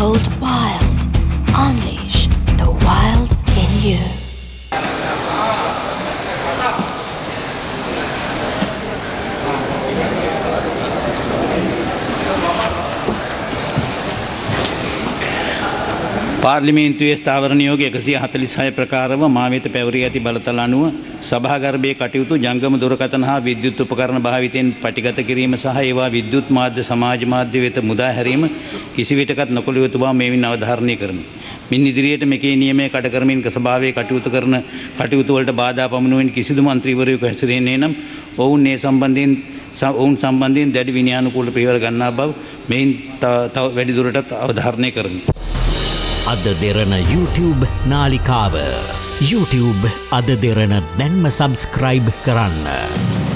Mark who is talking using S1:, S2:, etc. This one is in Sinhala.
S1: Bold wild. Unleash the wild in you.
S2: පාර්ලිමේන්තුවේ ස්ථාවර නියෝග 146 ප්‍රකාරව මා වෙත පැවරී ඇති බලතල අනුව සභාගර්භයේ කටයුතු ජංගම දුරකථන හා විද්‍යුත් උපකරණ භාවිතයෙන් පටිගත කිරීම සහ ඒවා විද්‍යුත් මාධ්‍ය සමාජ මාධ්‍ය වෙත මුදා හැරීම කිසිවිටකත් නොකළ යුතු බව මෙයින් අවධාරණය කරමි. මින් ඉදිරියට මෙකී නියමයේ කඩ කරමින් සභාවේ කටයුතු වලට බාධා පමුණුවෙන් කිසිදු මන්ත්‍රීවරයෙකු හැසිරෙන්නේ නම් ඔවුන් සම්බන්ධයෙන් දැඩි විනයානුකූල පියවර ගන්නා බව මෙයින් තව වැඩි දුරටත් අවධාරණය කරමි.
S3: AdaDerana YouTube නාලිකාව YouTube AdaDerana දැන්ම සබස්ක්‍රයිබ් කරන්න.